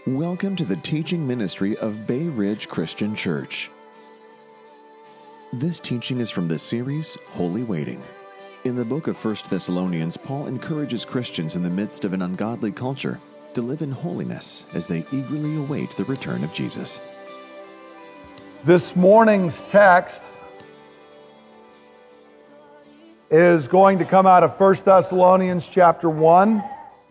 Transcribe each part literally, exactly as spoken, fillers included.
Welcome to the teaching ministry of Bay Ridge Christian Church. This teaching is from the series, Holy Waiting. In the book of First Thessalonians, Paul encourages Christians in the midst of an ungodly culture to live in holiness as they eagerly await the return of Jesus. This morning's text is going to come out of First Thessalonians chapter one,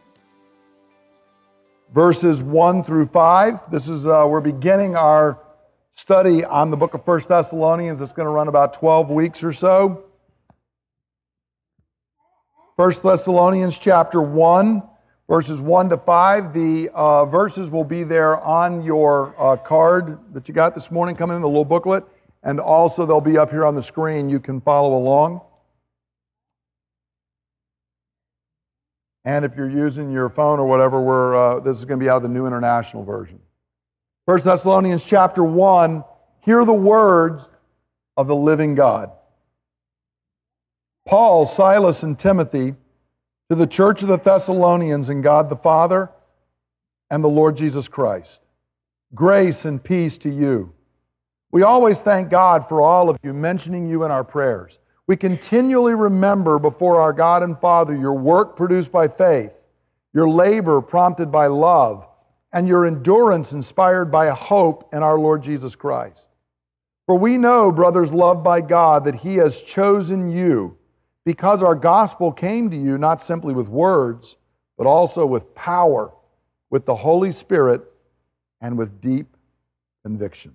verses one through five. This is, uh, we're beginning our study on the book of First Thessalonians. It's going to run about twelve weeks or so. First Thessalonians chapter one, verses one to five. The uh, verses will be there on your uh, card that you got this morning coming in the little booklet, and also they'll be up here on the screen. You can follow along. And if you're using your phone or whatever, we're, uh, this is going to be out of the New International Version. First Thessalonians chapter one, hear the words of the living God. Paul, Silas, and Timothy, to the church of the Thessalonians in God the Father and the Lord Jesus Christ. Grace and peace to you. We always thank God for all of you, mentioning you in our prayers. We continually remember before our God and Father your work produced by faith, your labor prompted by love, and your endurance inspired by a hope in our Lord Jesus Christ. For we know, brothers loved by God, that He has chosen you because our gospel came to you not simply with words, but also with power, with the Holy Spirit, and with deep conviction.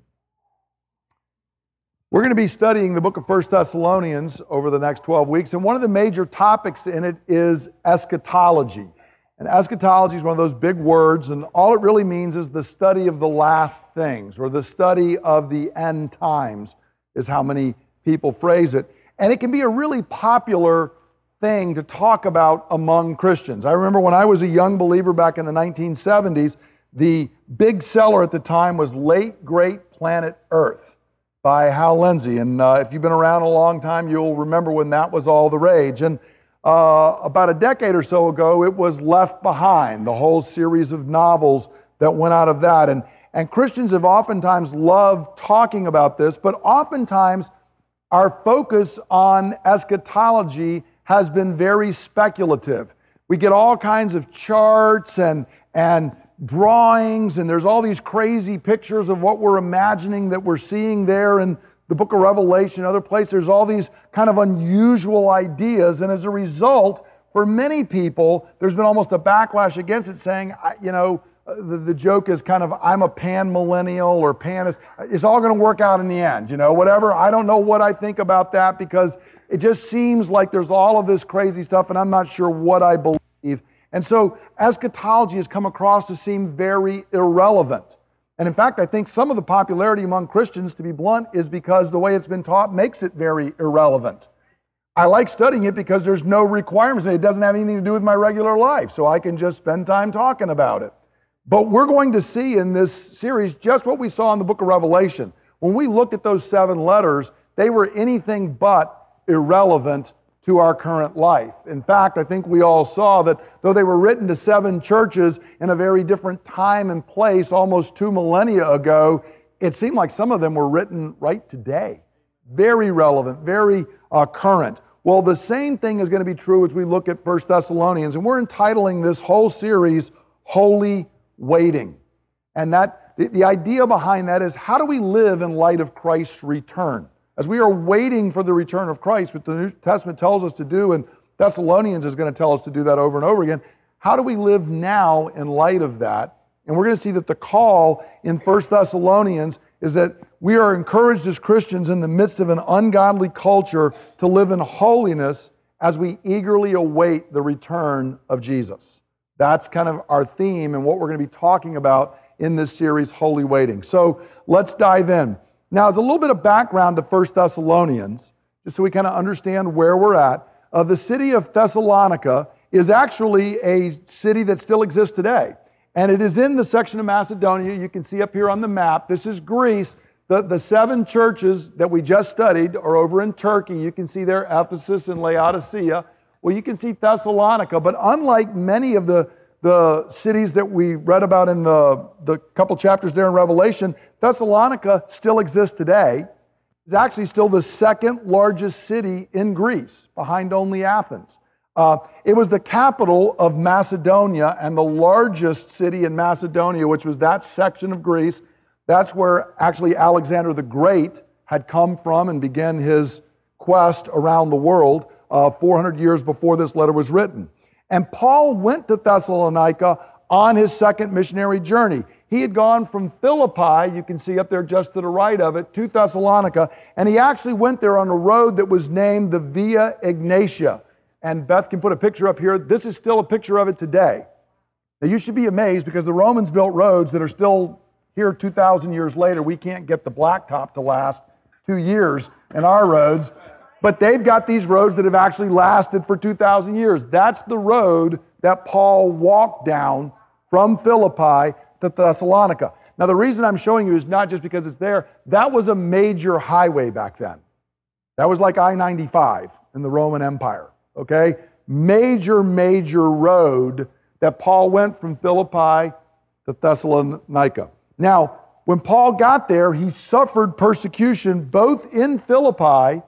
We're going to be studying the book of First Thessalonians over the next twelve weeks, and one of the major topics in it is eschatology. And eschatology is one of those big words, and all it really means is the study of the last things, or the study of the end times, is how many people phrase it. And it can be a really popular thing to talk about among Christians. I remember when I was a young believer back in the nineteen seventies, the big seller at the time was Late Great Planet Earth by Hal Lindsey. And uh, if you've been around a long time, you'll remember when that was all the rage. And uh, about a decade or so ago, it was Left Behind, the whole series of novels that went out of that. And, and Christians have oftentimes loved talking about this, but oftentimes our focus on eschatology has been very speculative. We get all kinds of charts and, and drawings, and there's all these crazy pictures of what we're imagining that we're seeing there in the book of Revelation, other places. There's all these kind of unusual ideas, and as a result, for many people, there's been almost a backlash against it, saying, you know, the, the joke is kind of, I'm a pan-millennial or pan, is, it's all going to work out in the end, you know, whatever. I don't know what I think about that because it just seems like there's all of this crazy stuff, and I'm not sure what I believe. And so eschatology has come across to seem very irrelevant. And in fact, I think some of the popularity among Christians, to be blunt, is because the way it's been taught makes it very irrelevant. I like studying it because there's no requirements. It doesn't have anything to do with my regular life, so I can just spend time talking about it. But we're going to see in this series just what we saw in the book of Revelation. When we looked at those seven letters, they were anything but irrelevant to our current life. In fact, I think we all saw that though they were written to seven churches in a very different time and place almost two millennia ago, it seemed like some of them were written right today. Very relevant, very uh, current. Well, the same thing is going to be true as we look at First Thessalonians, and we're entitling this whole series, Holy Waiting. And that the, the idea behind that is, how do we live in light of Christ's return? As we are waiting for the return of Christ, what the New Testament tells us to do, and Thessalonians is going to tell us to do that over and over again, how do we live now in light of that? And we're going to see that the call in First Thessalonians is that we are encouraged as Christians in the midst of an ungodly culture to live in holiness as we eagerly await the return of Jesus. That's kind of our theme and what we're going to be talking about in this series, Holy Waiting. So let's dive in. Now, as a little bit of background to First Thessalonians, just so we kind of understand where we're at, uh, the city of Thessalonica is actually a city that still exists today. And it is in the section of Macedonia you can see up here on the map. This is Greece. The, the seven churches that we just studied are over in Turkey. You can see there Ephesus and Laodicea. Well, you can see Thessalonica, but unlike many of the the cities that we read about in the, the couple chapters there in Revelation, Thessalonica still exists today. It's actually still the second largest city in Greece, behind only Athens. Uh, it was the capital of Macedonia and the largest city in Macedonia, which was that section of Greece. That's where actually Alexander the Great had come from and began his quest around the world uh, four hundred years before this letter was written. And Paul went to Thessalonica on his second missionary journey. He had gone from Philippi, you can see up there just to the right of it, to Thessalonica, and he actually went there on a road that was named the Via Egnatia. And Beth can put a picture up here. This is still a picture of it today. Now you should be amazed because the Romans built roads that are still here two thousand years later. We can't get the blacktop to last two years in our roads, but they've got these roads that have actually lasted for two thousand years. That's the road that Paul walked down from Philippi to Thessalonica. Now the reason I'm showing you is not just because it's there. That was a major highway back then. That was like I ninety-five in the Roman Empire, okay? Major, major road that Paul went from Philippi to Thessalonica. Now, when Paul got there, he suffered persecution both in Philippi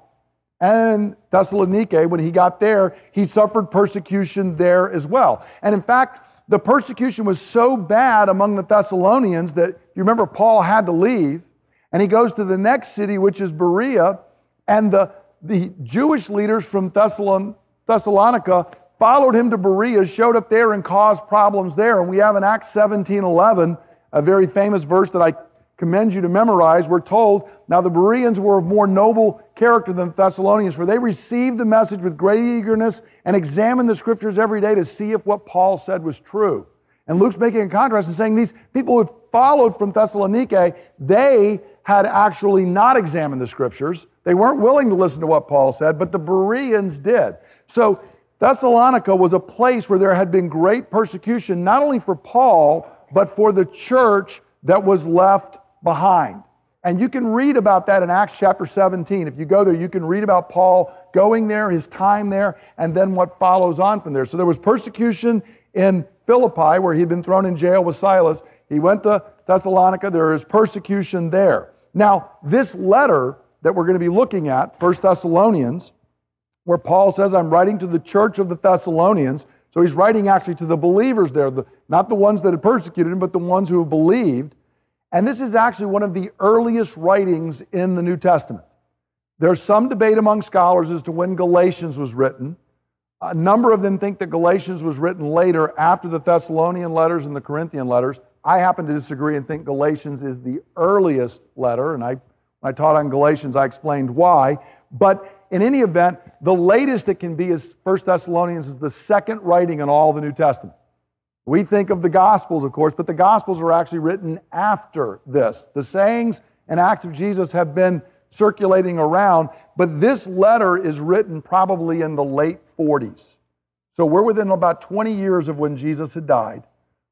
and Thessaloniki. When he got there, he suffered persecution there as well. And in fact, the persecution was so bad among the Thessalonians that, you remember, Paul had to leave, and he goes to the next city, which is Berea, and the, the Jewish leaders from Thessalon, Thessalonica followed him to Berea, showed up there and caused problems there. And we have in Acts seventeen eleven, a very famous verse that I commend you to memorize. We're told, now the Bereans were of more noble character than the Thessalonians, for they received the message with great eagerness and examined the scriptures every day to see if what Paul said was true. And Luke's making a contrast and saying these people who followed from Thessaloniki, they had actually not examined the scriptures. They weren't willing to listen to what Paul said, but the Bereans did. So Thessalonica was a place where there had been great persecution, not only for Paul, but for the church that was left behind. And you can read about that in Acts chapter seventeen. If you go there, you can read about Paul going there, his time there, and then what follows on from there. So there was persecution in Philippi, where he'd been thrown in jail with Silas. He went to Thessalonica. There is persecution there. Now, this letter that we're going to be looking at, First Thessalonians, where Paul says, I'm writing to the church of the Thessalonians. So he's writing actually to the believers there, the, not the ones that had persecuted him, but the ones who have believed. And this is actually one of the earliest writings in the New Testament. There's some debate among scholars as to when Galatians was written. A number of them think that Galatians was written later, after the Thessalonian letters and the Corinthian letters. I happen to disagree and think Galatians is the earliest letter, and I, when I taught on Galatians, I explained why. But in any event, the latest it can be is First Thessalonians is the second writing in all the New Testament. We think of the Gospels, of course, but the Gospels are actually written after this. The sayings and acts of Jesus have been circulating around, but this letter is written probably in the late forties. So we're within about twenty years of when Jesus had died.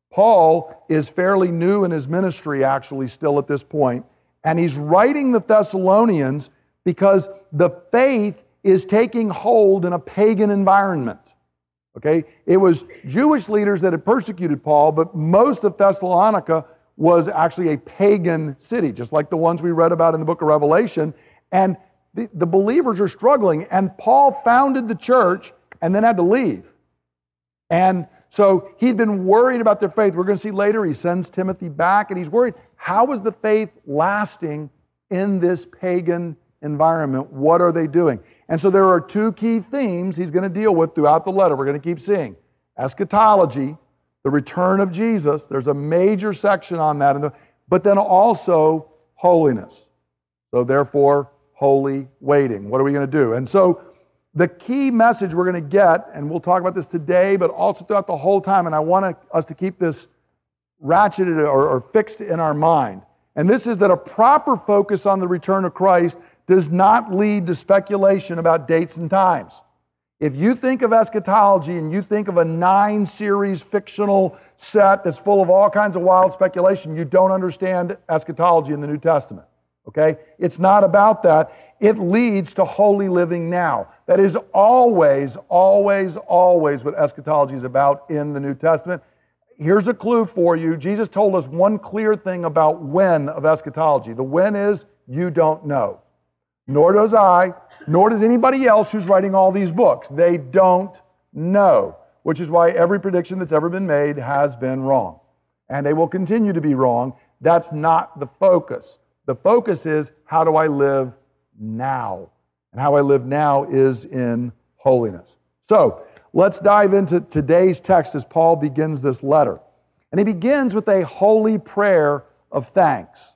Paul is fairly new in his ministry, actually, still at this point, and he's writing the Thessalonians because the faith is taking hold in a pagan environment. Okay? It was Jewish leaders that had persecuted Paul, but most of Thessalonica was actually a pagan city, just like the ones we read about in the book of Revelation. And the, the believers are struggling, and Paul founded the church and then had to leave. And so he'd been worried about their faith. We're going to see later he sends Timothy back, and he's worried, how is the faith lasting in this pagan environment? What are they doing? And so there are two key themes he's going to deal with throughout the letter. We're going to keep seeing eschatology, the return of Jesus. There's a major section on that, in the, but then also holiness. So therefore, holy waiting. What are we going to do? And so the key message we're going to get, and we'll talk about this today, but also throughout the whole time, and I want us to keep this ratcheted or, or fixed in our mind, and this is that a proper focus on the return of Christ does not lead to speculation about dates and times. If you think of eschatology and you think of a nine-series fictional set that's full of all kinds of wild speculation, you don't understand eschatology in the New Testament. Okay? It's not about that. It leads to holy living now. That is always, always, always what eschatology is about in the New Testament. here's a clue for you. Jesus told us one clear thing about when of eschatology. The when is you don't know. Nor does I, nor does anybody else who's writing all these books. They don't know, which is why every prediction that's ever been made has been wrong. And they will continue to be wrong. That's not the focus. The focus is, how do I live now? And how I live now is in holiness. So, let's dive into today's text as Paul begins this letter. And he begins with a holy prayer of thanks.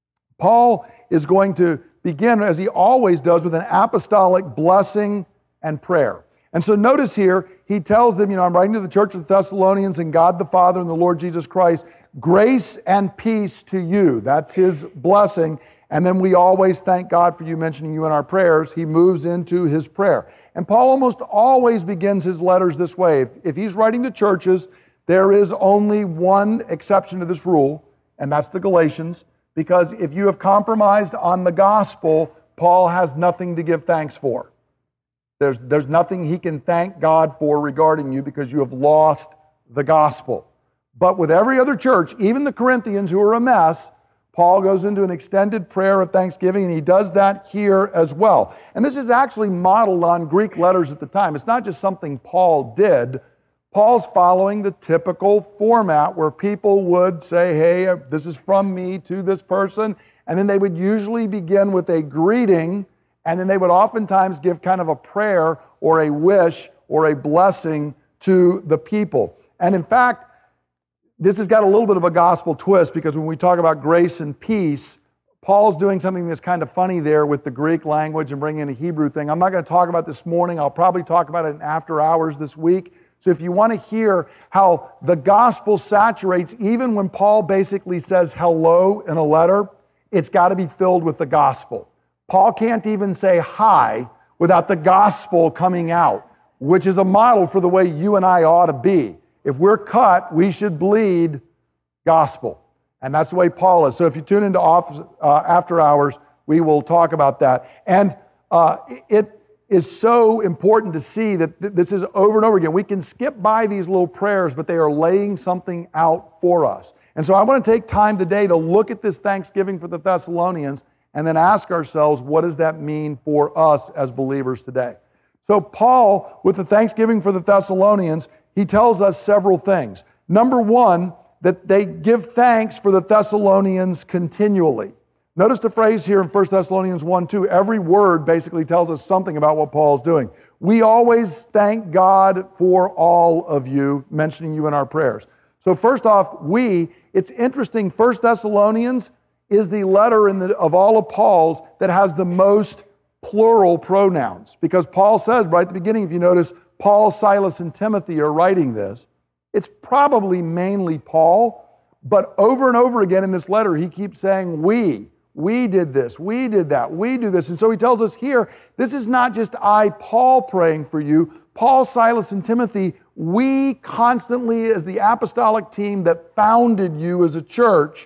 Paul is going to begin, as he always does, with an apostolic blessing and prayer. And so notice here, he tells them, you know, I'm writing to the church of the Thessalonians, and God the Father and the Lord Jesus Christ, grace and peace to you. That's his blessing. And then we always thank God for you, mentioning you in our prayers. He moves into his prayer. And Paul almost always begins his letters this way. If, if he's writing to churches, there is only one exception to this rule, and that's the Galatians. Because if you have compromised on the gospel, Paul has nothing to give thanks for. There's, there's nothing he can thank God for regarding you because you have lost the gospel. But with every other church, even the Corinthians who are a mess, Paul goes into an extended prayer of thanksgiving, and he does that here as well. And this is actually modeled on Greek letters at the time. It's not just something Paul did. Paul's following the typical format where people would say, hey, this is from me to this person, and then they would usually begin with a greeting, and then they would oftentimes give kind of a prayer or a wish or a blessing to the people. And in fact, this has got a little bit of a gospel twist, because when we talk about grace and peace, Paul's doing something that's kind of funny there with the Greek language and bringing in a Hebrew thing. I'm not going to talk about this morning. I'll probably talk about it in after hours this week. So if you want to hear how the gospel saturates, even when Paul basically says hello in a letter, it's got to be filled with the gospel. Paul can't even say hi without the gospel coming out, which is a model for the way you and I ought to be. If we're cut, we should bleed gospel. And that's the way Paul is. So if you tune into off, uh, after hours, we will talk about that. And uh, it is so important to see that th- this is over and over again. We can skip by these little prayers, but they are laying something out for us. And so I want to take time today to look at this thanksgiving for the Thessalonians and then ask ourselves, what does that mean for us as believers today? So Paul, with the thanksgiving for the Thessalonians, he tells us several things. Number one, that they give thanks for the Thessalonians continually. Notice the phrase here in First Thessalonians one two. Every word basically tells us something about what Paul's doing. We always thank God for all of you, mentioning you in our prayers. So first off, we, it's interesting, First Thessalonians is the letter in the, of all of Paul's that has the most plural pronouns. Because Paul said right at the beginning, if you notice, Paul, Silas, and Timothy are writing this. It's probably mainly Paul, but over and over again in this letter, he keeps saying, we, we did this, we did that, we do this. And so he tells us here, this is not just I, Paul, praying for you. Paul, Silas, and Timothy, we constantly, as the apostolic team that founded you as a church,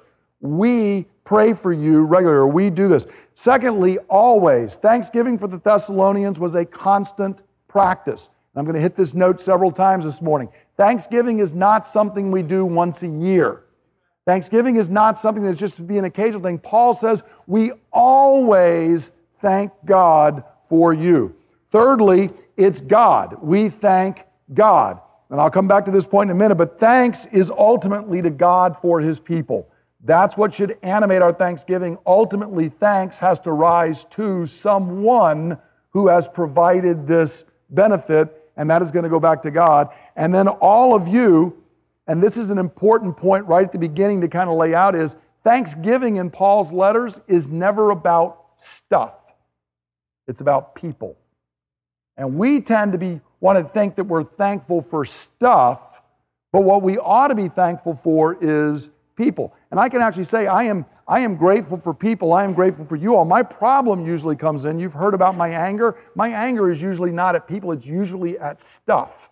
we pray for you regularly. We do this. Secondly, always, thanksgiving for the Thessalonians was a constant practice. I'm going to hit this note several times this morning. Thanksgiving is not something we do once a year. Thanksgiving is not something that's just to be an occasional thing. Paul says we always thank God for you. Thirdly, it's God. We thank God. And I'll come back to this point in a minute, but thanks is ultimately to God for His people. That's what should animate our thanksgiving. Ultimately, thanks has to rise to someone who has provided this benefit, and that is going to go back to God. And then all of you, and this is an important point right at the beginning to kind of lay out, is thanksgiving in Paul's letters is never about stuff. It's about people. And we tend to be want to think that we're thankful for stuff, but what we ought to be thankful for is people. And I can actually say I am I am grateful for people. I am grateful for you all. My problem usually comes in. You've heard about my anger. My anger is usually not at people. It's usually at stuff.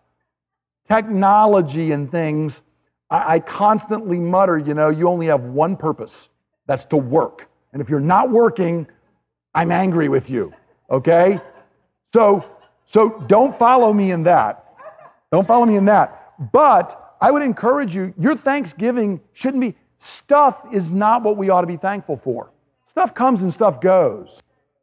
Technology and things. I, I constantly mutter, you know, you only have one purpose. That's to work. And if you're not working, I'm angry with you. Okay? So, so don't follow me in that. Don't follow me in that. But I would encourage you, your thanksgiving shouldn't be, stuff is not what we ought to be thankful for. Stuff comes and stuff goes.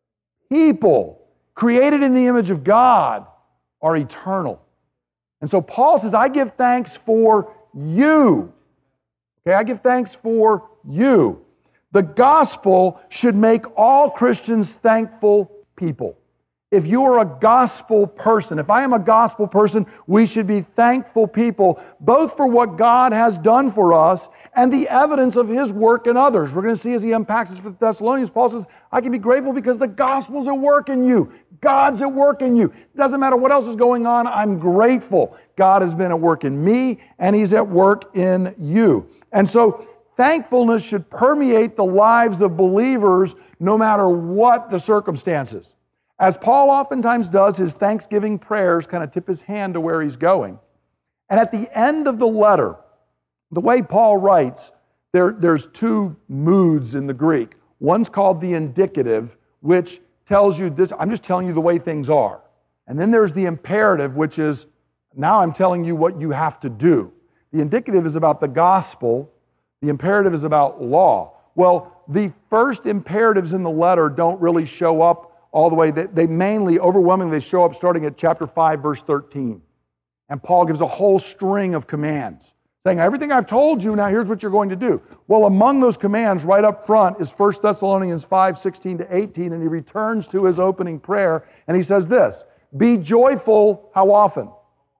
People created in the image of God are eternal. And so Paul says, I give thanks for you. Okay, I give thanks for you. The gospel should make all Christians thankful people. If you are a gospel person, if I am a gospel person, we should be thankful people, both for what God has done for us and the evidence of His work in others. We're going to see as he unpacks this for the Thessalonians, Paul says, I can be grateful because the gospel's at work in you. God's at work in you. It doesn't matter what else is going on, I'm grateful. God has been at work in me and He's at work in you. And so thankfulness should permeate the lives of believers no matter what the circumstances. As Paul oftentimes does, his thanksgiving prayers kind of tip his hand to where he's going. And at the end of the letter, the way Paul writes, there, there's two moods in the Greek. One's called the indicative, which tells you this, I'm just telling you the way things are. And then there's the imperative, which is, now I'm telling you what you have to do. The indicative is about the gospel. The imperative is about law. Well, the first imperatives in the letter don't really show up all the way. They, they mainly, overwhelmingly, show up starting at chapter five, verse thirteen. And Paul gives a whole string of commands, saying, everything I've told you, now here's what you're going to do. Well, among those commands, right up front, is First Thessalonians five, sixteen to eighteen, and he returns to his opening prayer, and he says this, be joyful, how often?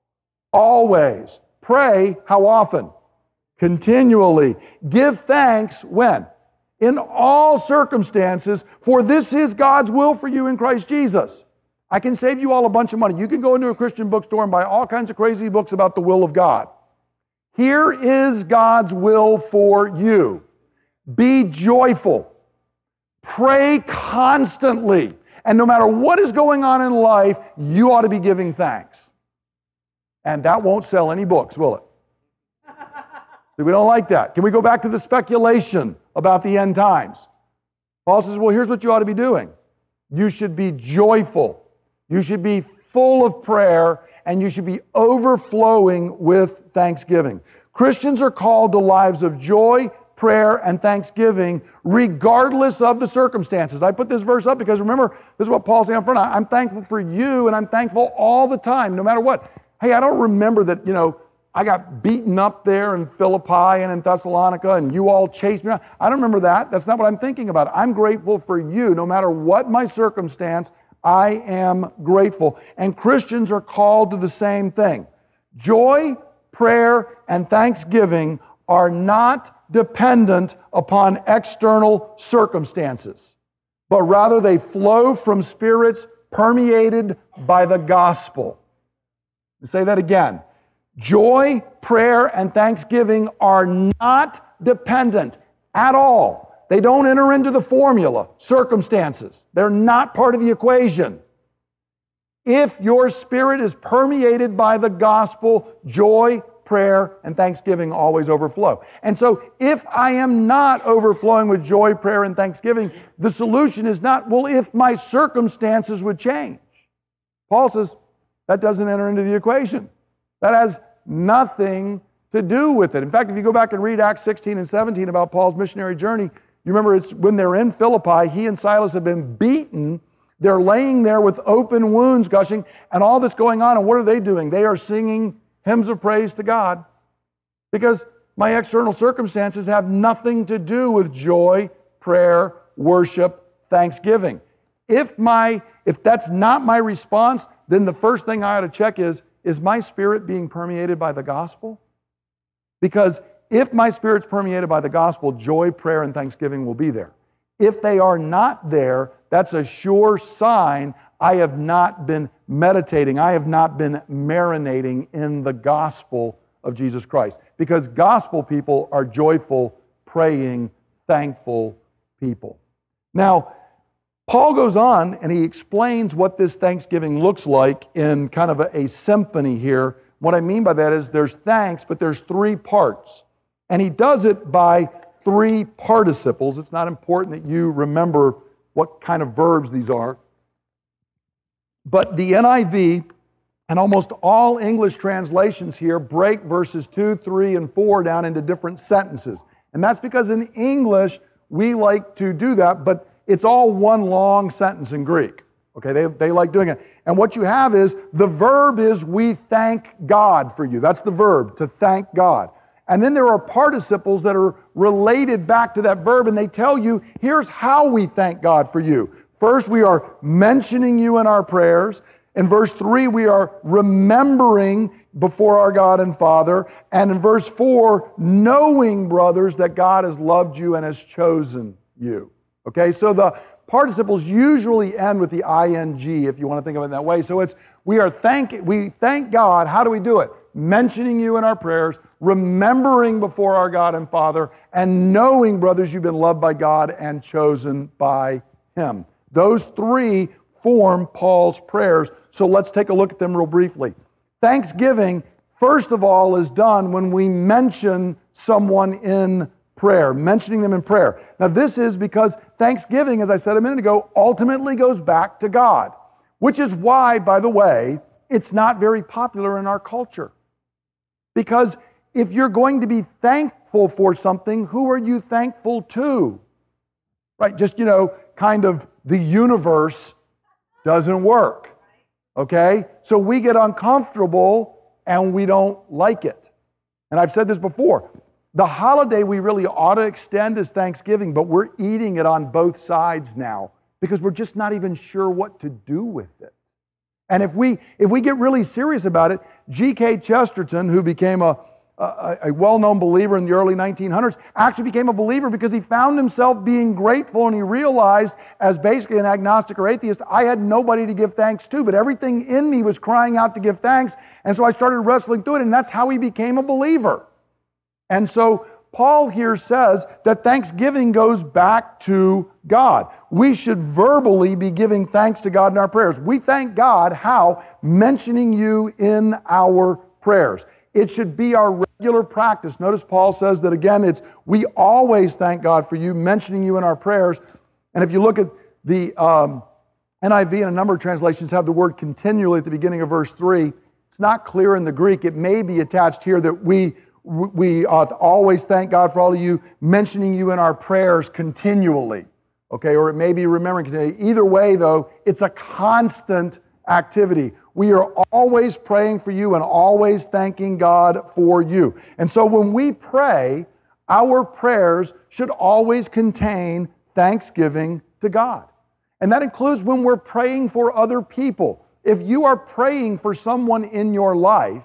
Always. Pray, how often? Continually. Give thanks, when? In all circumstances, for this is God's will for you in Christ Jesus. I can save you all a bunch of money. You can go into a Christian bookstore and buy all kinds of crazy books about the will of God. Here is God's will for you. Be joyful. Pray constantly. And no matter what is going on in life, you ought to be giving thanks. And that won't sell any books, will it? We don't like that. Can we go back to the speculation about the end times? Paul says, well, here's what you ought to be doing. You should be joyful. You should be full of prayer, and you should be overflowing with thanksgiving. Christians are called to lives of joy, prayer, and thanksgiving, regardless of the circumstances. I put this verse up because remember, this is what Paul's saying up front. I'm thankful for you, and I'm thankful all the time, no matter what. Hey, I don't remember that, you know, I got beaten up there in Philippi and in Thessalonica, and you all chased me around. I don't remember that. That's not what I'm thinking about. I'm grateful for you. No matter what my circumstance, I am grateful. And Christians are called to the same thing. Joy, prayer, and thanksgiving are not dependent upon external circumstances, but rather they flow from spirits permeated by the gospel. I'll say that again. Joy, prayer, and thanksgiving are not dependent at all. They don't enter into the formula, circumstances. They're not part of the equation. If your spirit is permeated by the gospel, joy, prayer, and thanksgiving always overflow. And so if I am not overflowing with joy, prayer, and thanksgiving, the solution is not, well, if my circumstances would change. Paul says that doesn't enter into the equation. That has nothing to do with it. In fact, if you go back and read Acts sixteen and seventeen about Paul's missionary journey, you remember it's when they're in Philippi, he and Silas have been beaten. They're laying there with open wounds gushing, and all that's going on, and what are they doing? They are singing hymns of praise to God because my external circumstances have nothing to do with joy, prayer, worship, thanksgiving. If my if that's not my response, then the first thing I ought to check is, is my spirit being permeated by the gospel? Because if my spirit's permeated by the gospel, joy, prayer, and thanksgiving will be there. If they are not there, that's a sure sign I have not been meditating, I have not been marinating in the gospel of Jesus Christ. Because gospel people are joyful, praying, thankful people. Now, Paul goes on and he explains what this thanksgiving looks like in kind of a, a symphony here. What I mean by that is there's thanks, but there's three parts. And he does it by three participles. It's not important that you remember what kind of verbs these are. But the N I V And almost all English translations here break verses two, three, and four down into different sentences. And that's because in English, we like to do that, but it's all one long sentence in Greek. Okay, they, they like doing it. And what you have is, the verb is, we thank God for you. That's the verb, to thank God. And then there are participles that are related back to that verb, and they tell you, here's how we thank God for you. First, we are mentioning you in our prayers. In verse three, we are remembering before our God and Father. And in verse four, knowing, brothers, that God has loved you and has chosen you. Okay, so the participles usually end with the ing, if you want to think of it that way. So it's, we are thank, we thank God. How do we do it? Mentioning you in our prayers, remembering before our God and Father, and knowing, brothers, you've been loved by God and chosen by Him. Those three form Paul's prayers. So let's take a look at them real briefly. Thanksgiving, first of all, is done when we mention someone in prayer, mentioning them in prayer. Now, this is because Thanksgiving, as I said a minute ago, ultimately goes back to God, which is why, by the way, it's not very popular in our culture. Because if you're going to be thankful for something, who are you thankful to? Right? Just, you know, kind of the universe doesn't work. Okay? So we get uncomfortable and we don't like it. And I've said this before. The holiday we really ought to extend is Thanksgiving, but we're eating it on both sides now because we're just not even sure what to do with it. And if we if we get really serious about it, G K Chesterton, who became a, a, a well-known believer in the early nineteen hundreds, actually became a believer because he found himself being grateful, and he realized, as basically an agnostic or atheist, I had nobody to give thanks to, but everything in me was crying out to give thanks, and so I started wrestling through it, and that's how he became a believer. And so Paul here says that Thanksgiving goes back to God. We should verbally be giving thanks to God in our prayers. We thank God how? Mentioning you in our prayers. It should be our regular practice. Notice Paul says that again, it's we always thank God for you, mentioning you in our prayers. And if you look at the um, N I V and a number of translations have the word continually at the beginning of verse three. It's not clear in the Greek. It may be attached here that we We uh, always thank God for all of you, mentioning you in our prayers continually. Okay, or it may be remembering today. Either way, though, it's a constant activity. We are always praying for you and always thanking God for you. And so when we pray, our prayers should always contain thanksgiving to God. And that includes when we're praying for other people. If you are praying for someone in your life,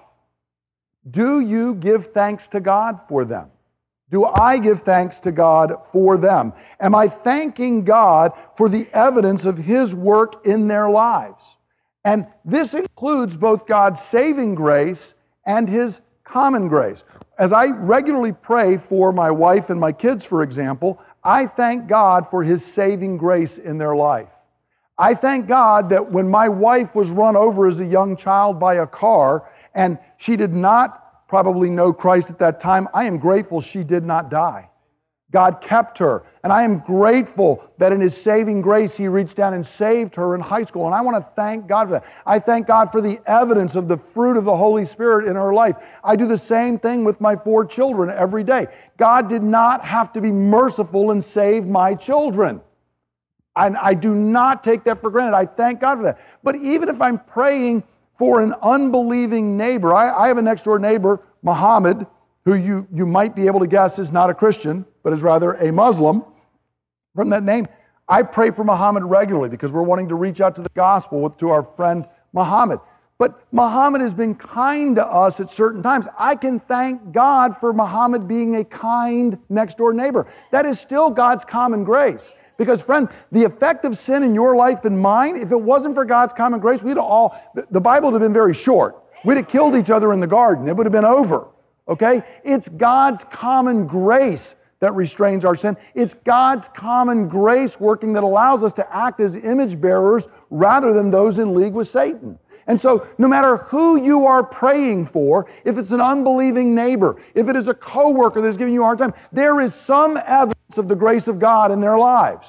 do you give thanks to God for them? Do I give thanks to God for them? Am I thanking God for the evidence of His work in their lives? And this includes both God's saving grace and His common grace. As I regularly pray for my wife and my kids, for example, I thank God for His saving grace in their life. I thank God that when my wife was run over as a young child by a car, and she did not probably know Christ at that time, I am grateful she did not die. God kept her. And I am grateful that in His saving grace, He reached down and saved her in high school. And I want to thank God for that. I thank God for the evidence of the fruit of the Holy Spirit in her life. I do the same thing with my four children every day. God did not have to be merciful and save my children. And I do not take that for granted. I thank God for that. But even if I'm praying for an unbelieving neighbor, I, I have a next door neighbor, Muhammad, who you, you might be able to guess is not a Christian, but is rather a Muslim. From that name, I pray for Muhammad regularly because we're wanting to reach out to the gospel with, to our friend Muhammad. But Muhammad has been kind to us at certain times. I can thank God for Muhammad being a kind next door neighbor. That is still God's common grace. Because, friend, the effect of sin in your life and mine, if it wasn't for God's common grace, we'd all, the Bible would have been very short. We'd have killed each other in the garden. It would have been over. Okay? It's God's common grace that restrains our sin. It's God's common grace working that allows us to act as image bearers rather than those in league with Satan. And so no matter who you are praying for, if it's an unbelieving neighbor, if it is a coworker that's giving you a hard time, there is some evidence of the grace of God in their lives.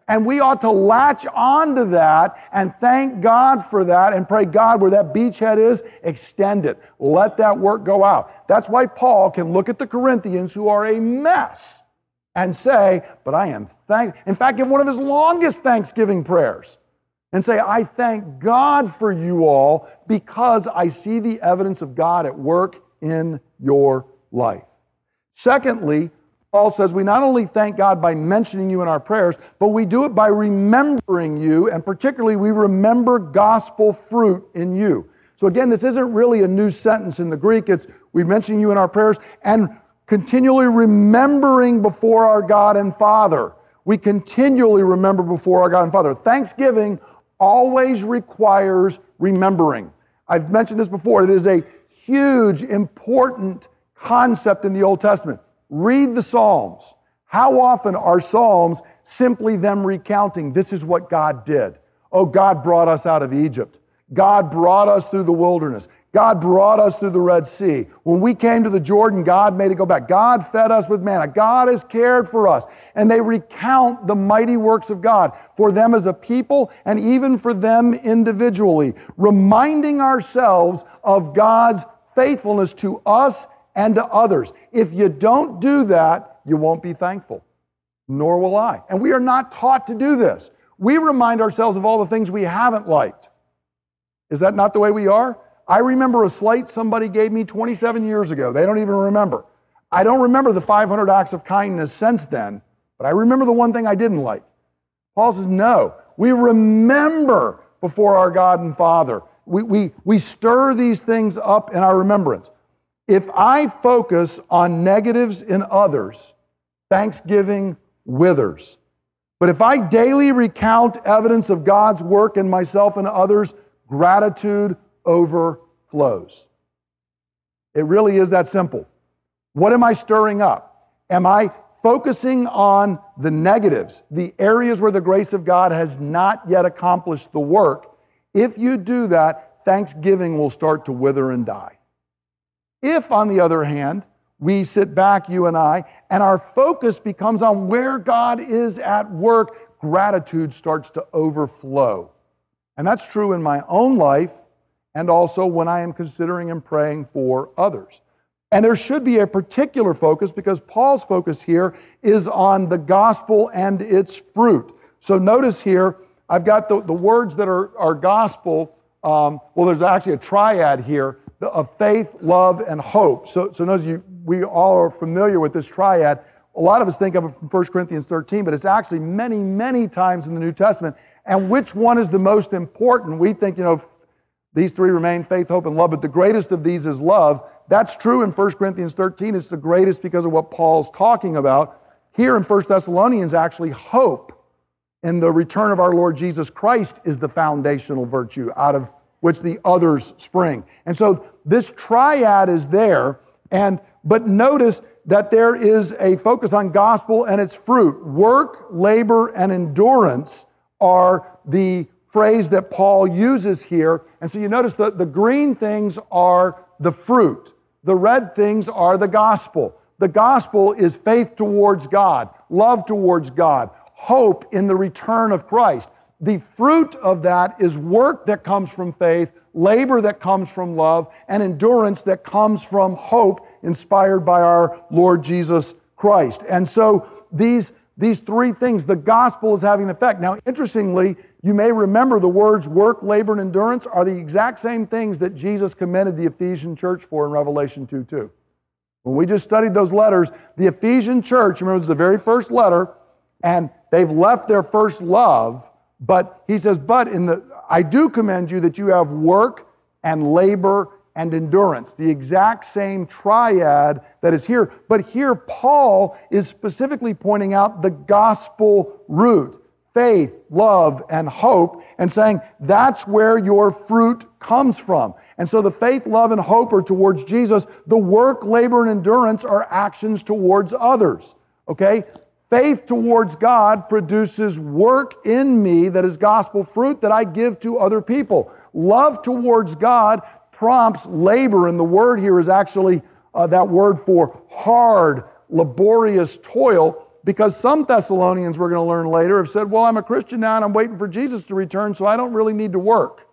And we ought to latch onto that and thank God for that and pray, God, where that beachhead is, extend it. Let that work go out. That's why Paul can look at the Corinthians who are a mess and say, but I am thank. In fact, give one of his longest Thanksgiving prayers and say, I thank God for you all because I see the evidence of God at work in your life. Secondly, Paul says we not only thank God by mentioning you in our prayers, but we do it by remembering you, and particularly we remember gospel fruit in you. So again, this isn't really a new sentence in the Greek. It's we mention you in our prayers and continually remembering before our God and Father. We continually remember before our God and Father. Thanksgiving always requires remembering. I've mentioned this before. It is a huge, important concept in the Old Testament. Read the Psalms. How often are Psalms simply them recounting, this is what God did. Oh, God brought us out of Egypt. God brought us through the wilderness. God brought us through the Red Sea. When we came to the Jordan, God made it go back. God fed us with manna. God has cared for us. And they recount the mighty works of God for them as a people and even for them individually, reminding ourselves of God's faithfulness to us and to others. If you don't do that, you won't be thankful, nor will I. And we are not taught to do this. We remind ourselves of all the things we haven't liked. Is that not the way we are? I remember a slight somebody gave me twenty-seven years ago. They don't even remember. I don't remember the five hundred acts of kindness since then, but I remember the one thing I didn't like. Paul says, no, we remember before our God and Father. We, we, we stir these things up in our remembrance. If I focus on negatives in others, thanksgiving withers. But if I daily recount evidence of God's work in myself and others, gratitude overflows. It really is that simple. What am I stirring up? Am I focusing on the negatives, the areas where the grace of God has not yet accomplished the work? If you do that, thanksgiving will start to wither and die. If, on the other hand, we sit back, you and I, and our focus becomes on where God is at work, gratitude starts to overflow. And that's true in my own life and also when I am considering and praying for others. And there should be a particular focus because Paul's focus here is on the gospel and its fruit. So notice here, I've got the, the words that are, are gospel. Um, well, there's actually a triad here of faith, love, and hope. So, so notice you, we all are familiar with this triad. A lot of us think of it from First Corinthians thirteen, but it's actually many, many times in the New Testament. And which one is the most important? We think, you know, these three remain, faith, hope, and love, but the greatest of these is love. That's true in First Corinthians thirteen. It's the greatest because of what Paul's talking about. Here in First Thessalonians, actually, hope in the return of our Lord Jesus Christ is the foundational virtue out of which the others spring. And so this triad is there, and but notice that there is a focus on gospel and its fruit. Work, labor, and endurance are the phrase that Paul uses here. And so you notice that the green things are the fruit. The red things are the gospel. The gospel is faith towards God, love towards God, hope in the return of Christ. The fruit of that is work that comes from faith, labor that comes from love, and endurance that comes from hope inspired by our Lord Jesus Christ. And so these, these three things, the gospel is having an effect. Now, interestingly, you may remember the words work, labor, and endurance are the exact same things that Jesus commended the Ephesian church for in Revelation two two. When we just studied those letters, the Ephesian church, remember, it's the very first letter, and they've left their first love. But he says, but in the I do commend you that you have work and labor and endurance, the exact same triad that is here. But here Paul is specifically pointing out the gospel root, faith, love, and hope, and saying that's where your fruit comes from. And so the faith, love, and hope are towards Jesus. The work, labor, and endurance are actions towards others. Okay? Faith towards God produces work in me that is gospel fruit that I give to other people. Love towards God prompts labor, and the word here is actually uh, that word for hard, laborious toil Because some Thessalonians, we're going to learn later, have said, well, I'm a Christian now and I'm waiting for Jesus to return, so I don't really need to work.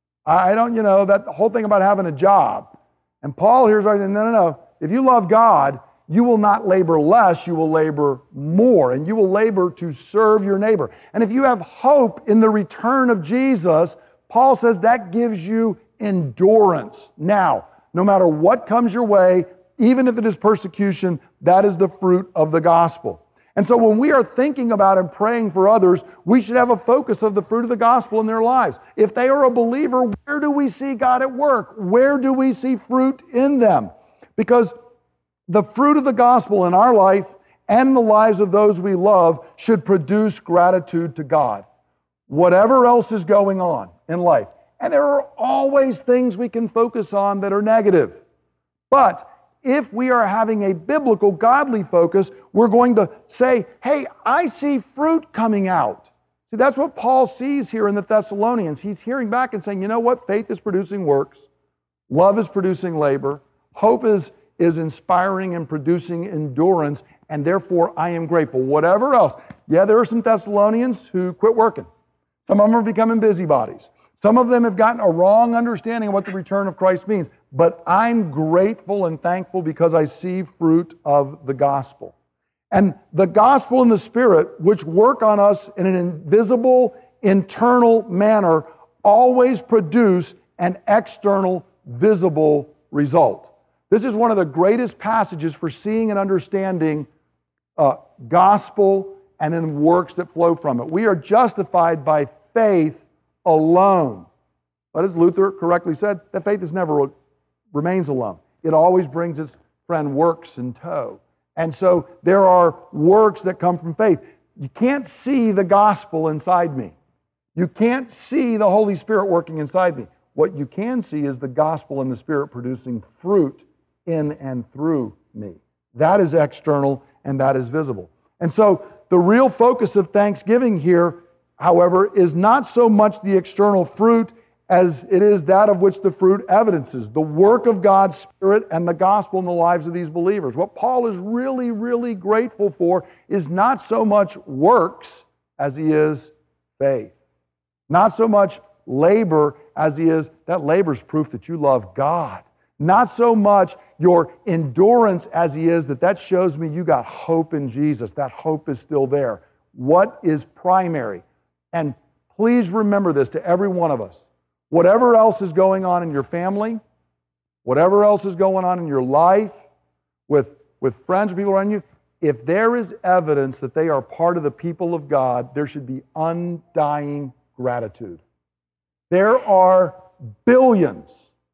I don't, you know, that whole thing about having a job. And Paul here's right, no, no, no. If you love God, you will not labor less, you will labor more, and you will labor to serve your neighbor. And if you have hope in the return of Jesus, Paul says that gives you endurance. Now, no matter what comes your way, even if it is persecution, that is the fruit of the gospel. And so when we are thinking about and praying for others, we should have a focus of the fruit of the gospel in their lives. If they are a believer, where do we see God at work? Where do we see fruit in them? Because the fruit of the gospel in our life and the lives of those we love should produce gratitude to God. Whatever else is going on in life. And there are always things we can focus on that are negative. But if we are having a biblical, godly focus, we're going to say, hey, I see fruit coming out. See, that's what Paul sees here in the Thessalonians. He's hearing back and saying, you know what? Faith is producing works. Love is producing labor. Hope is, is inspiring and producing endurance. And therefore, I am grateful. Whatever else. Yeah, there are some Thessalonians who quit working. Some of them are becoming busybodies. Some of them have gotten a wrong understanding of what the return of Christ means. But I'm grateful and thankful because I see fruit of the gospel. And the gospel and the Spirit, which work on us in an invisible, internal manner, always produce an external, visible result. This is one of the greatest passages for seeing and understanding uh, gospel and then works that flow from it. We are justified by faith alone. But as Luther correctly said, that faith is never remains alone. It always brings its friend works in tow. And so there are works that come from faith. You can't see the gospel inside me. You can't see the Holy Spirit working inside me. What you can see is the gospel and the Spirit producing fruit in and through me. That is external and that is visible. And so the real focus of Thanksgiving here, however, is not so much the external fruit as it is that of which the fruit evidences, the work of God's Spirit and the gospel in the lives of these believers. What Paul is really, really grateful for is not so much works as he is faith. Not so much labor as he is, that labor is proof that you love God. Not so much your endurance as he is, that that shows me you got hope in Jesus. That hope is still there. What is primary? And please remember this to every one of us. Whatever else is going on in your family, whatever else is going on in your life, with, with friends or people around you, if there is evidence that they are part of the people of God, there should be undying gratitude. There are billions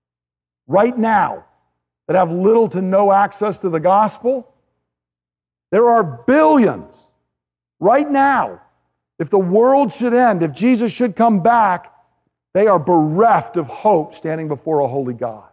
right now that have little to no access to the gospel. There are billions right now. If the world should end, if Jesus should come back, they are bereft of hope standing before a holy God.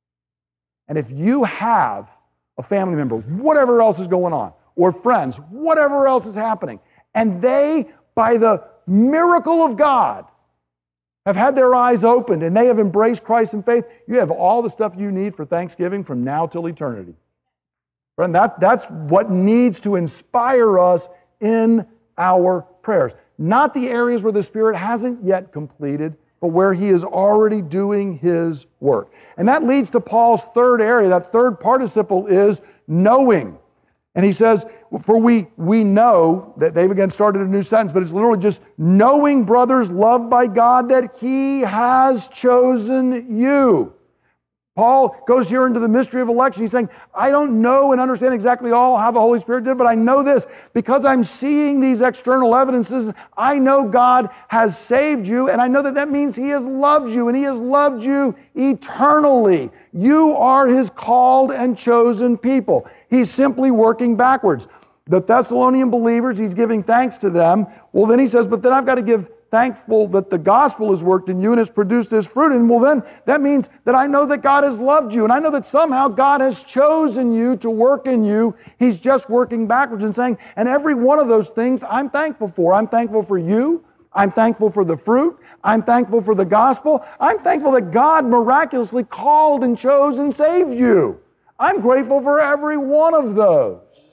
And if you have a family member, whatever else is going on, or friends, whatever else is happening, and they, by the miracle of God, have had their eyes opened and they have embraced Christ in faith, you have all the stuff you need for Thanksgiving from now till eternity. Friend, that, that's what needs to inspire us in our prayers. Not the areas where the Spirit hasn't yet completed, but where He is already doing His work. And that leads to Paul's third area. That third participle is knowing. And he says, for we, we know, that they've again started a new sentence, but it's literally just knowing, brothers, loved by God, that He has chosen you. Paul goes here into the mystery of election. He's saying, I don't know and understand exactly all how the Holy Spirit did, but I know this. Because I'm seeing these external evidences, I know God has saved you, and I know that that means He has loved you, and He has loved you eternally. You are His called and chosen people. He's simply working backwards. The Thessalonian believers, He's giving thanks to them. Well, then he says, but then I've got to give thankful that the gospel has worked in you and has produced this fruit. And well, then that means that I know that God has loved you. And I know that somehow God has chosen you to work in you. He's just working backwards and saying, and every one of those things I'm thankful for. I'm thankful for you. I'm thankful for the fruit. I'm thankful for the gospel. I'm thankful that God miraculously called and chose and saved you. I'm grateful for every one of those.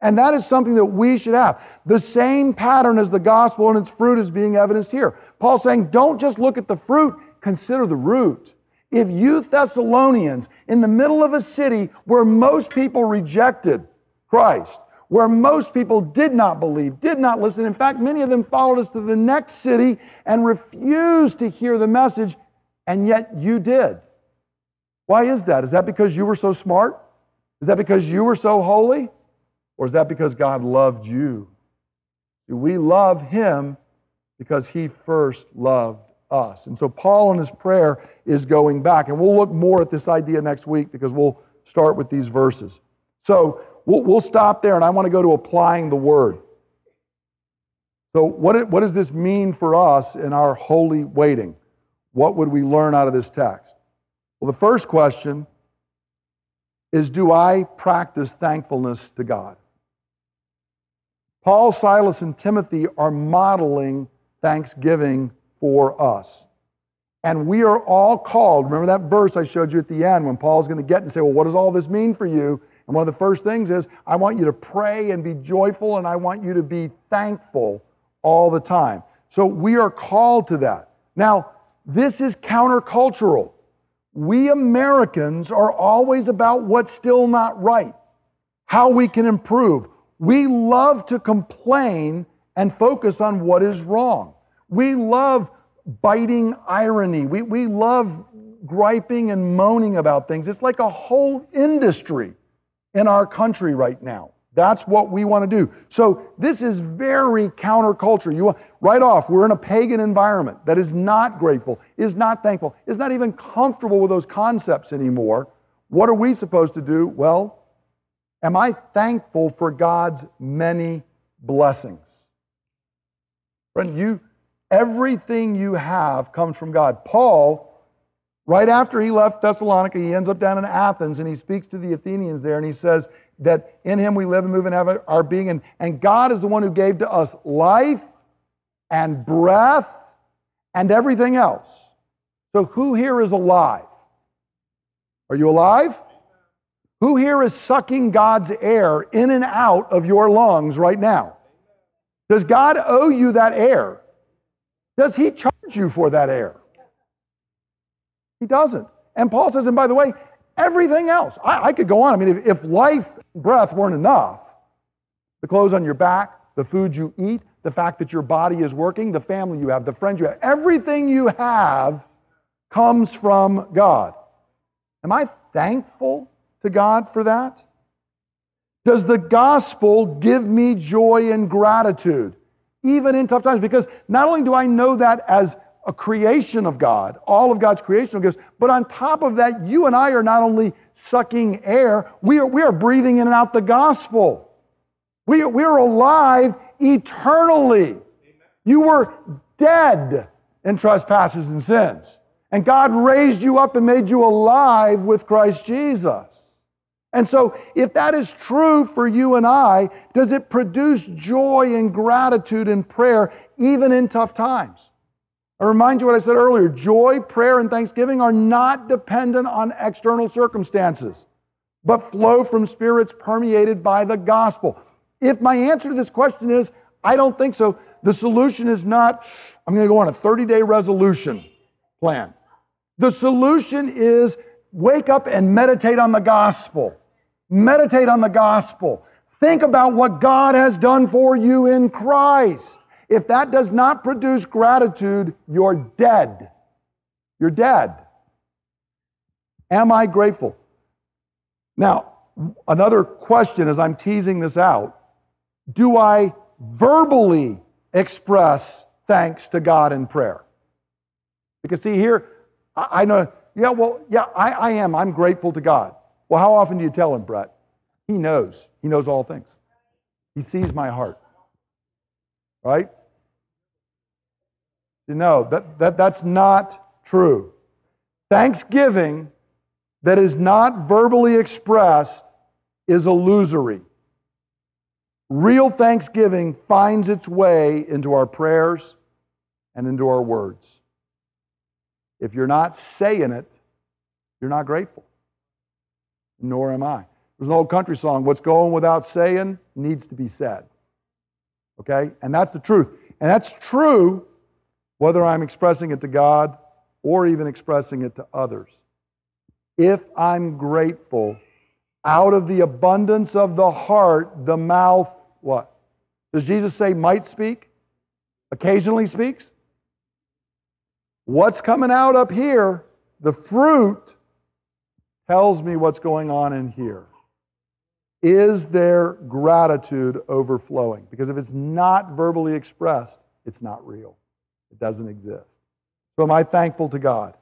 And that is something that we should have. The same pattern as the gospel and its fruit is being evidenced here. Paul's saying, don't just look at the fruit, consider the root. If you Thessalonians, in the middle of a city where most people rejected Christ, where most people did not believe, did not listen, in fact, many of them followed us to the next city and refused to hear the message, and yet you did. Why is that? Is that because you were so smart? Is that because you were so holy? Or is that because God loved you? We love Him because He first loved us. And so Paul in his prayer is going back. And we'll look more at this idea next week because we'll start with these verses. So we'll, we'll stop there, and I want to go to applying the Word. So what, what does this mean for us in our holy waiting? What would we learn out of this text? Well, the first question is, do I practice thankfulness to God? Paul, Silas, and Timothy are modeling thanksgiving for us. And we are all called, remember that verse I showed you at the end when Paul's going to get and say, well, what does all this mean for you? And one of the first things is, I want you to pray and be joyful, and I want you to be thankful all the time. So we are called to that. Now, this is countercultural. We Americans are always about what's still not right, how we can improve. We love to complain and focus on what is wrong. We love biting irony. We, we love griping and moaning about things. It's like a whole industry in our country right now. That's what we want to do. So this is very counterculture. You right off, we're in a pagan environment that is not grateful, is not thankful, is not even comfortable with those concepts anymore. What are we supposed to do? Well, am I thankful for God's many blessings? Friend, you, everything you have comes from God. Paul, right after he left Thessalonica, he ends up down in Athens, and he speaks to the Athenians there, and he says that in Him we live and move and have our being, and, and God is the one who gave to us life and breath and everything else. So who here is alive? Are you alive? Who here is sucking God's air in and out of your lungs right now? Does God owe you that air? Does He charge you for that air? He doesn't. And Paul says, and by the way, everything else. I, I could go on. I mean, if, if life and breath weren't enough, the clothes on your back, the food you eat, the fact that your body is working, the family you have, the friends you have, everything you have comes from God. Am I thankful to God for that? Does the gospel give me joy and gratitude, even in tough times? Because not only do I know that as a creation of God, all of God's creational gifts, but on top of that, you and I are not only sucking air, we are, we are breathing in and out the gospel. We, we are alive eternally. Amen. You were dead in trespasses and sins, and God raised you up and made you alive with Christ Jesus. And so, if that is true for you and I, does it produce joy and gratitude and prayer even in tough times? I remind you what I said earlier. Joy, prayer, and thanksgiving are not dependent on external circumstances, but flow from spirits permeated by the gospel. If my answer to this question is, I don't think so, the solution is not, I'm going to go on a thirty-day resolution plan. The solution is wake up and meditate on the gospel. Meditate on the gospel. Think about what God has done for you in Christ. If that does not produce gratitude, you're dead. You're dead. Am I grateful? Now, another question as I'm teasing this out, do I verbally express thanks to God in prayer? Because see here, I, I know, yeah, well, yeah, I, I am. I'm grateful to God. Well, how often do you tell Him, Brett? He knows. He knows all things. He sees my heart. Right? You know, that, that, that's not true. Thanksgiving that is not verbally expressed is illusory. Real thanksgiving finds its way into our prayers and into our words. If you're not saying it, you're not grateful. Nor am I. There There's an old country song, what's going without saying needs to be said. Okay? And that's the truth. And that's true whether I'm expressing it to God or even expressing it to others. If I'm grateful, out of the abundance of the heart, the mouth, what? Does Jesus say might speak? Occasionally speaks? What's coming out up here, the fruit, tells me what's going on in here. Is there gratitude overflowing? Because if it's not verbally expressed, it's not real. It doesn't exist. So am I thankful to God?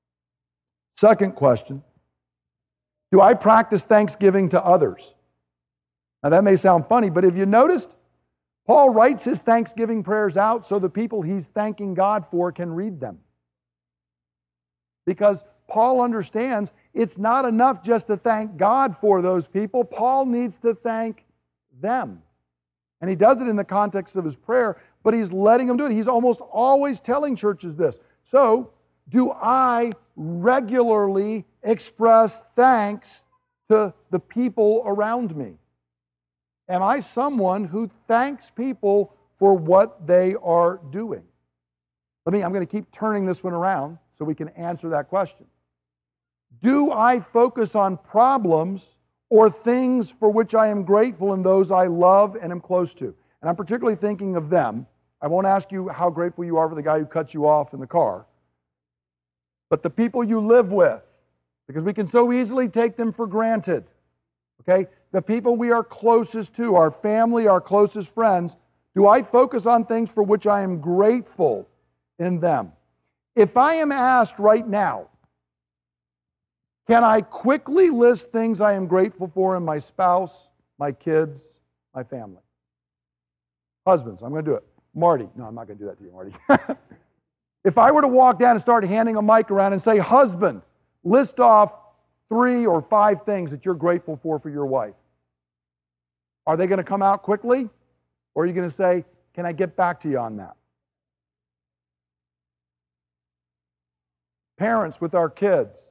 Second question, do I practice thanksgiving to others? Now that may sound funny, but have you noticed Paul writes his thanksgiving prayers out so the people he's thanking God for can read them? Because Paul understands it's not enough just to thank God for those people. Paul needs to thank them. And he does it in the context of his prayer, but he's letting them do it. He's almost always telling churches this. So, do I regularly express thanks to the people around me? Am I someone who thanks people for what they are doing? Let me, I'm going to keep turning this one around so we can answer that question. Do I focus on problems or things for which I am grateful and those I love and am close to? And I'm particularly thinking of them. I won't ask you how grateful you are for the guy who cuts you off in the car. But the people you live with, because we can so easily take them for granted. Okay? The people we are closest to, our family, our closest friends, do I focus on things for which I am grateful in them? If I am asked right now, can I quickly list things I am grateful for in my spouse, my kids, my family? Husbands, I'm going to do it. Marty, no, I'm not going to do that to you, Marty. If I were to walk down and start handing a mic around and say, husband, list off three or five things that you're grateful for for your wife. Are they going to come out quickly? Or are you going to say, can I get back to you on that? Parents with our kids.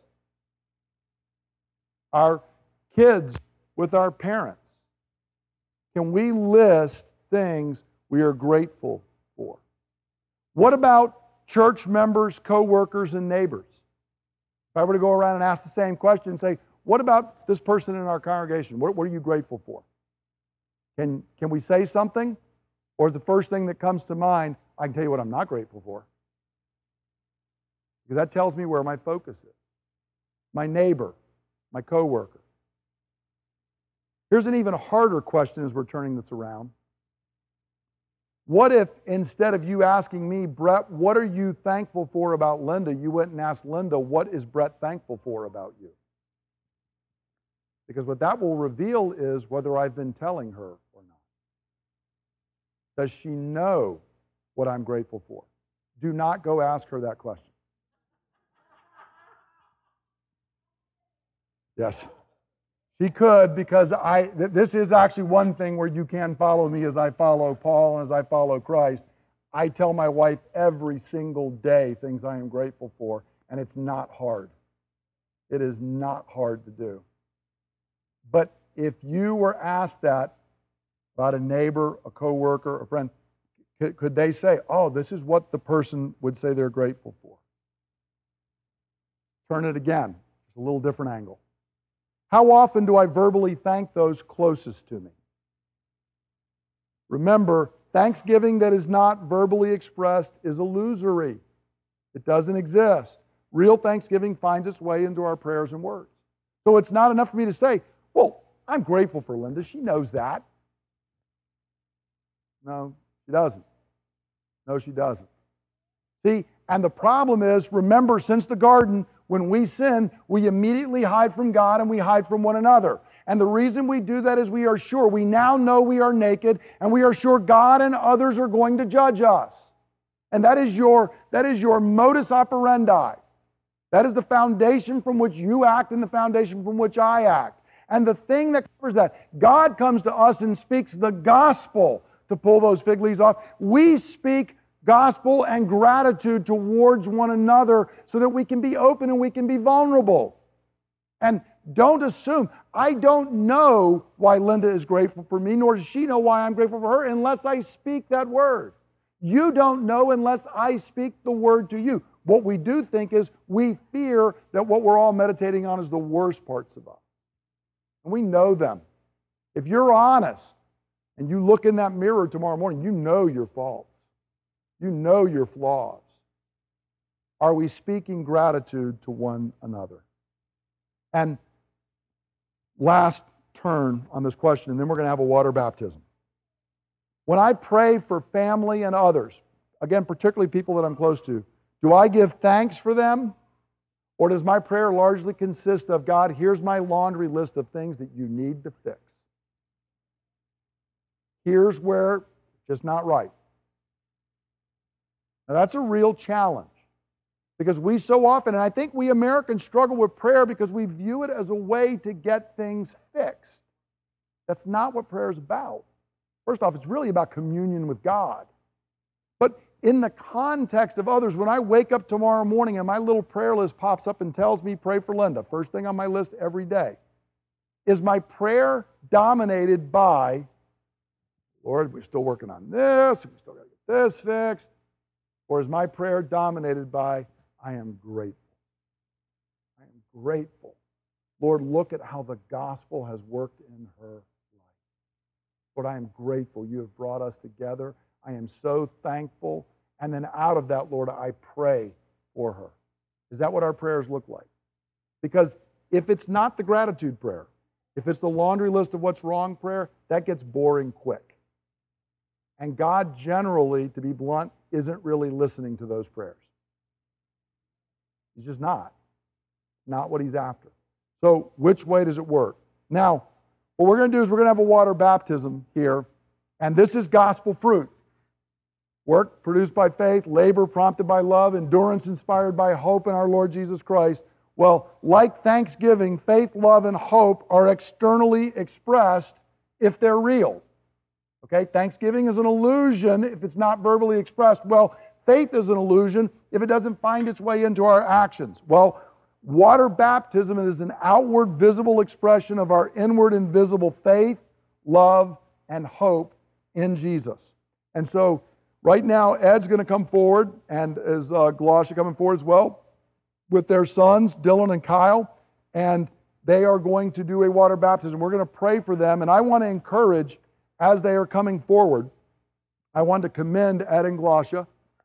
Our kids with our parents. Can we list things we are grateful for? What about church members, co-workers, and neighbors? If I were to go around and ask the same question and say, what about this person in our congregation? What, what are you grateful for? Can, can we say something? Or the first thing that comes to mind, I can tell you what I'm not grateful for. Because that tells me where my focus is. My neighbor, my co-worker. Here's an even harder question as we're turning this around. What if instead of you asking me, Brett, what are you thankful for about Linda, you went and asked Linda, what is Brett thankful for about you? Because what that will reveal is whether I've been telling her or not. Does she know what I'm grateful for? Do not go ask her that question. Yes. She could, because I. Th- this is actually one thing where you can follow me as I follow Paul and as I follow Christ. I tell my wife every single day things I am grateful for, and it's not hard. It is not hard to do. But if you were asked that about a neighbor, a coworker, a friend, could, could they say, oh, this is what the person would say they're grateful for? Turn it again. It's a little different angle. How often do I verbally thank those closest to me? Remember, thanksgiving that is not verbally expressed is illusory. It doesn't exist. Real thanksgiving finds its way into our prayers and words. So it's not enough for me to say, well, I'm grateful for Linda. She knows that. No, she doesn't. No, she doesn't. See, and the problem is, remember, since the garden, when we sin, we immediately hide from God and we hide from one another. And the reason we do that is we are sure, we now know we are naked, and we are sure God and others are going to judge us. And that is your, that is your modus operandi. That is the foundation from which you act and the foundation from which I act. And the thing that covers that, God comes to us and speaks the gospel to pull those fig leaves off. We speak gospel and gratitude towards one another so that we can be open and we can be vulnerable. And don't assume. I don't know why Linda is grateful for me, nor does she know why I'm grateful for her unless I speak that word. You don't know unless I speak the word to you. What we do think is we fear that what we're all meditating on is the worst parts of us. And we know them. If you're honest and you look in that mirror tomorrow morning, you know your faults. You know your flaws. Are we speaking gratitude to one another? And last turn on this question, and then we're going to have a water baptism. When I pray for family and others, again, particularly people that I'm close to, do I give thanks for them? Or does my prayer largely consist of, God, here's my laundry list of things that you need to fix. Here's where it's just not right. Now that's a real challenge. Because we so often, and I think we Americans struggle with prayer because we view it as a way to get things fixed. That's not what prayer is about. First off, it's really about communion with God. But in the context of others, when I wake up tomorrow morning and my little prayer list pops up and tells me, pray for Linda, first thing on my list every day, is my prayer dominated by, Lord, we're still working on this, we still got to get this fixed, or is my prayer dominated by, I am grateful. I am grateful. Lord, look at how the gospel has worked in her life. Lord, I am grateful you have brought us together. I am so thankful. And then out of that, Lord, I pray for her. Is that what our prayers look like? Because if it's not the gratitude prayer, if it's the laundry list of what's wrong prayer, that gets boring quick. And God generally, to be blunt, isn't really listening to those prayers. He's just not. Not what he's after. So which way does it work? Now, what we're going to do is we're going to have a water baptism here, and this is gospel fruit. Work produced by faith, labor prompted by love, endurance inspired by hope in our Lord Jesus Christ. Well, like thanksgiving, faith, love, and hope are externally expressed if they're real. Okay, thanksgiving is an illusion if it's not verbally expressed. Well, faith is an illusion if it doesn't find its way into our actions. Well, water baptism is an outward visible expression of our inward invisible faith, love, and hope in Jesus. And so right now, Ed's going to come forward, and is uh, Glosia coming forward as well, with their sons, Dylan and Kyle, and they are going to do a water baptism. We're going to pray for them, and I want to encourage, as they are coming forward, I want to commend Ed and Glosia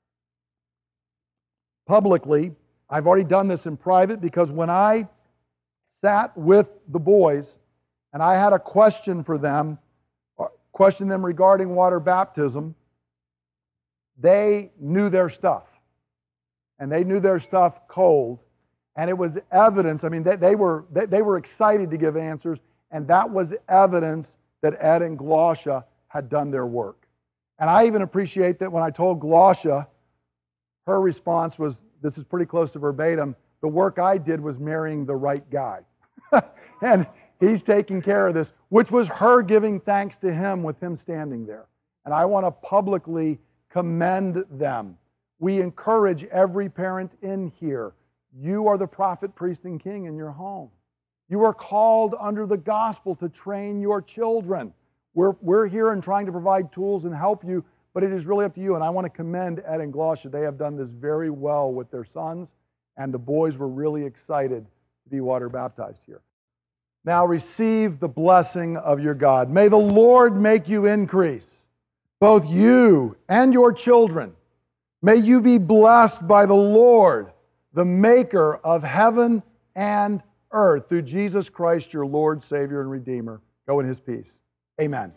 publicly. I've already done this in private because when I sat with the boys and I had a question for them, question them regarding water baptism, they knew their stuff. And they knew their stuff cold. And it was evidence, I mean, they, they, were, they, they were excited to give answers, and that was evidence that Ed and Glosia had done their work. And I even appreciate that when I told Glosia, her response was, this is pretty close to verbatim, the work I did was marrying the right guy. And he's taking care of this, which was her giving thanks to him with him standing there. And I want to publicly commend them. We encourage every parent in here. You are the prophet, priest, and king in your home. You are called under the gospel to train your children. We're, we're here and trying to provide tools and help you, but it is really up to you. And I want to commend Ed and Glosia. They have done this very well with their sons, and the boys were really excited to be water baptized here. Now receive the blessing of your God. May the Lord make you increase, both you and your children. May you be blessed by the Lord, the maker of heaven and earth, through Jesus Christ, your Lord, Savior, and Redeemer. Go in his peace. Amen.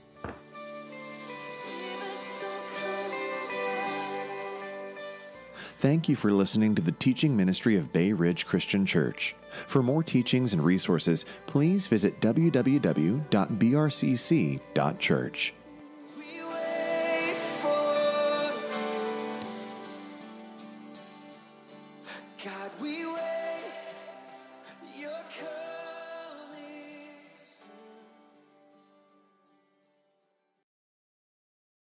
Thank you for listening to the teaching ministry of Bay Ridge Christian Church. For more teachings and resources, please visit w w w dot b r c c dot church.